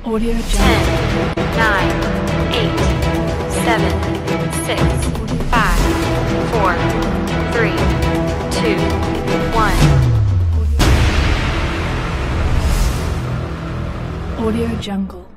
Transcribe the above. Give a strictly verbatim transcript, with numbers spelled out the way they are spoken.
Audio ten, Jungle. nine, eight, seven, six, five, four, three, two, one. Audio Jungle.